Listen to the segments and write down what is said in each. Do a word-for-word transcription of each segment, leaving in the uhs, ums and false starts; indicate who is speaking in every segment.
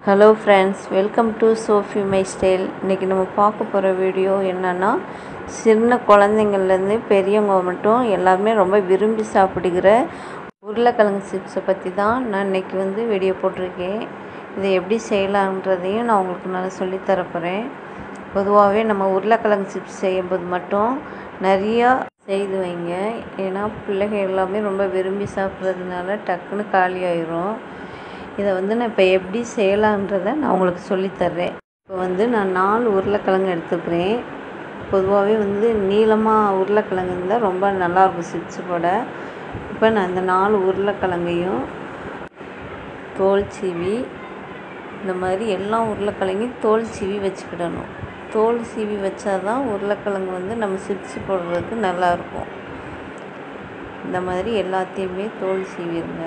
Speaker 1: Hello friends, welcome to Sophie my style. இன்றைக்கி நம்ம பார்க்க போகிற வீடியோ என்னென்னா, சின்ன குழந்தைங்கள்லேருந்து பெரியவங்க மட்டும் எல்லாருமே ரொம்ப விரும்பி சாப்பிடுகிற உருளைக்கிழங்கு சிப்ஸை பற்றி தான் நான் இன்றைக்கி வந்து வீடியோ போட்டிருக்கேன். இதை எப்படி செய்யலான்றதையும் நான் உங்களுக்கு நல்லா சொல்லித்தர போகிறேன். பொதுவாகவே நம்ம உருளைக்கிழங்கு சிப்ஸ் செய்யும்போது மட்டும் நிறையா செய்து வைங்க. ஏன்னா பிள்ளைகள் எல்லாமே ரொம்ப விரும்பி சாப்பிட்றதுனால டக்குன்னு காலி ஆயிரும். இதை வந்து நான் இப்போ எப்படி செய்யலான்றதை நான் உங்களுக்கு சொல்லித்தர்றேன். இப்போ வந்து நான் நாலு உருளைக்கிழங்கு எடுத்துக்கிறேன். பொதுவாகவே வந்து நீளமாக உருளைக்கிழங்கு இருந்தால் ரொம்ப நல்லாயிருக்கும் சிப்ஸ் போட. இப்போ நான் இந்த நாலு உருளைக்கிழங்கையும் தோல் சீவி, இந்த மாதிரி எல்லா உருளைக்கிழங்கையும் தோல் சீவி வச்சுக்கிடணும். தோல் சீவி வச்சா தான் உருளைக்கிழங்கு வந்து நம்ம சிப்ஸ் போடுறதுக்கு நல்லாயிருக்கும். இந்த மாதிரி எல்லாத்தையுமே தோல் சீவிடுங்க.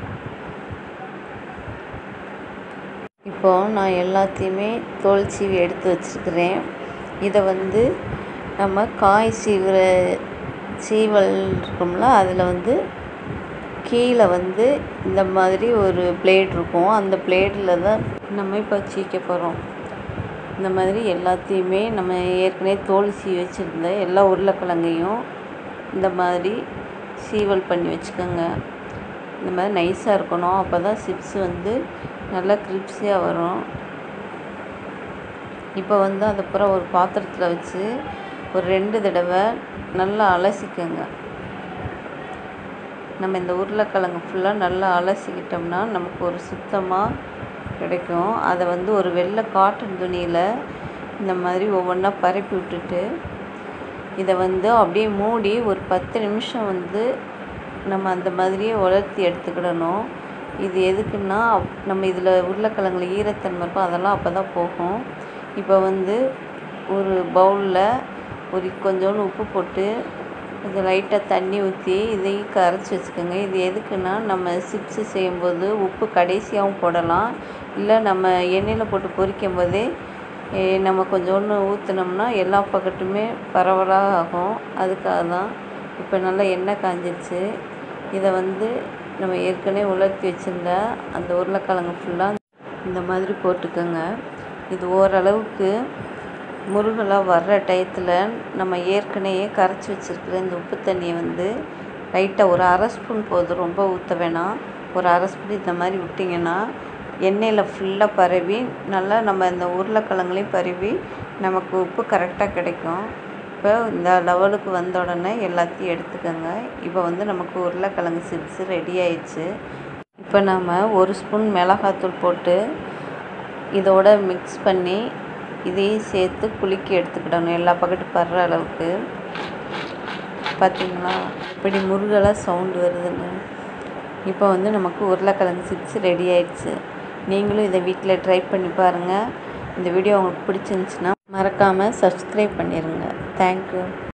Speaker 1: இப்போது நான் எல்லாத்தையுமே தோல் சீவி எடுத்து வச்சுருக்கிறேன். இதை வந்து நம்ம காய் சீவுற சீவல் இருக்கும்ல, அதில் வந்து கீழே வந்து இந்த மாதிரி ஒரு பிளேட் இருக்கும். அந்த பிளேட்டில் தான் நம்ம இப்போ சீக்க போகிறோம். இந்த மாதிரி எல்லாத்தையுமே நம்ம ஏற்கனவே தோல் சீவி வச்சுருந்த எல்லா உருளைக்கிழங்கையும் இந்த மாதிரி சீவல் பண்ணி வச்சுக்கோங்க. இந்த மாதிரி நைஸாக இருக்கணும். அப்போ தான் சிப்ஸ் வந்து நல்லா கிரிப்ஸியாக வரும். இப்போ வந்து அதுக்கப்புறம் ஒரு பாத்திரத்தில் வச்சு ஒரு ரெண்டு தடவை நல்லா அலசிக்கோங்க. நம்ம இந்த உருளைக்கிழங்கு ஃபுல்லாக நல்லா அலசிக்கிட்டோம்னா நமக்கு ஒரு சுத்தமாக கிடைக்கும். அதை வந்து ஒரு வெள்ளை காட்டன் துணியில் இந்த மாதிரி ஒவ்வொன்றா பரப்பி விட்டுட்டு இதை வந்து அப்படியே மூடி ஒரு பத்து நிமிஷம் வந்து நம்ம அந்த மாதிரியே உலர்த்தி எடுத்துக்கிடணும். இது எதுக்குன்னா, நம்ம இதில் உருளைக்கிழங்குல ஈரத்தன்மை இருக்கும், அதெல்லாம் அப்போ தான் போகும். இப்போ வந்து ஒரு பவுலில் ஒரு கொஞ்சோண்டு உப்பு போட்டு கொஞ்சம் லைட்டாக தண்ணி ஊற்றி இதையும் கரைச்சி வச்சுக்கோங்க. இது எதுக்குன்னா, நம்ம சிப்ஸு செய்யும்போது உப்பு கடைசியாகவும் போடலாம், இல்லை நம்ம எண்ணெயில் போட்டு பொரிக்கும் போதே நம்ம கொஞ்சோண்டு ஊற்றினோம்னா எல்லா பக்கத்துமே பரவலாக ஆகும். அதுக்காக தான். இப்போ நல்லா எண்ணெய் காஞ்சிருச்சு. இதை வந்து நம்ம ஏற்கனவே உலர்த்தி வச்சுருந்த அந்த உருளைக்கிழங்கு ஃபுல்லாக இந்த மாதிரி போட்டுக்கோங்க. இது ஓரளவுக்கு முருகலாக வர்ற டயத்தில் நம்ம ஏற்கனவே கரைச்சி வச்சுருக்கிற இந்த உப்பு தண்ணியை வந்து லைட்டாக ஒரு அரை ஸ்பூன் போதும், ரொம்ப ஊற்ற வேணாம். ஒரு அரை ஸ்பூன் இந்த மாதிரி விட்டிங்கன்னா எண்ணெயில் ஃபுல்லாக பரவி நல்லா நம்ம இந்த உருளைக்கிழங்குலையும் பரவி நமக்கு உப்பு கரெக்டாக கிடைக்கும். இப்போ இந்த லெவலுக்கு வந்த உடனே எல்லாத்தையும் எடுத்துக்கோங்க. இப்போ வந்து நமக்கு உருளைக்கிழங்கு சிப்ஸ் ரெடி ஆயிடுச்சு. இப்போ நாம் ஒரு ஸ்பூன் மிளகாத்தூள் போட்டு இதோட மிக்ஸ் பண்ணி இதையும் சேர்த்து குலுக்கி எடுத்துக்கிடணும், எல்லா பக்கத்தும் படுற அளவுக்கு. பார்த்திங்களா இப்படி முருகலாக சவுண்டு வருதுன்னு. இப்போ வந்து நமக்கு உருளைக்கிழங்கு சிப்ஸ் ரெடி ஆயிடுச்சு. நீங்களும் இதை வீட்டில் ட்ரை பண்ணி பாருங்கள். இந்த வீடியோ உங்களுக்கு பிடிச்சிருந்துச்சுன்னா மறக்காமல் சப்ஸ்கிரைப் பண்ணிடுங்க. தேங்க்யூ.